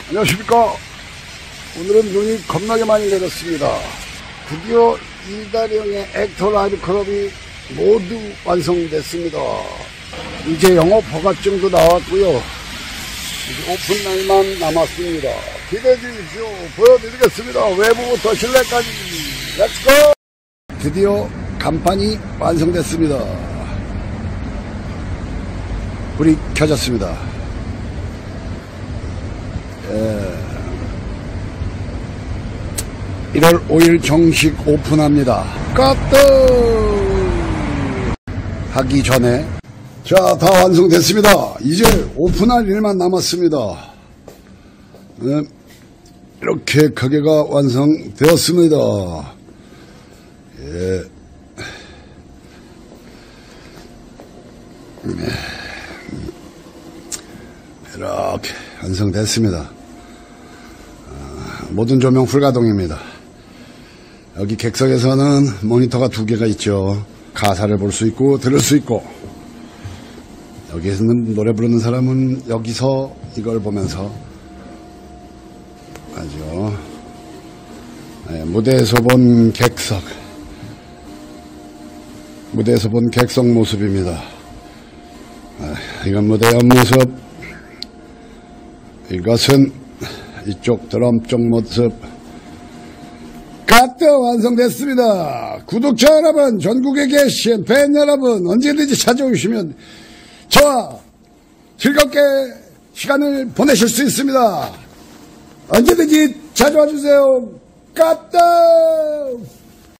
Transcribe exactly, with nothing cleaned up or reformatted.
안녕하십니까. 오늘은 눈이 겁나게 많이 내렸습니다. 드디어 이다령의 액터 라이브 클럽이 모두 완성됐습니다. 이제 영업 허가증도 나왔고요. 이제 오픈 날만 남았습니다. 기대해 주십시오. 보여드리겠습니다. 외부부터 실내까지. 렛츠고! 드디어 간판이 완성됐습니다. 불이 켜졌습니다. 예. 일월 오일 정식 오픈합니다. 까뜨 하기 전에 자, 다 완성됐습니다. 이제 오픈할 일만 남았습니다. 네. 이렇게 가게가 완성되었습니다. 예. 이렇게 완성됐습니다. 모든 조명 풀가동입니다. 여기 객석에서는 모니터가 두 개가 있죠. 가사를 볼 수 있고 들을 수 있고, 여기에서는 노래 부르는 사람은 여기서 이걸 보면서 하죠. 네, 무대에서 본 객석, 무대에서 본 객석 모습입니다. 아, 이건 무대 옆모습, 이것은 이쪽 드럼 쪽 모습. 가트 완성됐습니다. 구독자 여러분, 전국에 계신 팬 여러분, 언제든지 찾아오시면 저와 즐겁게 시간을 보내실 수 있습니다. 언제든지 찾아와 주세요. 가트!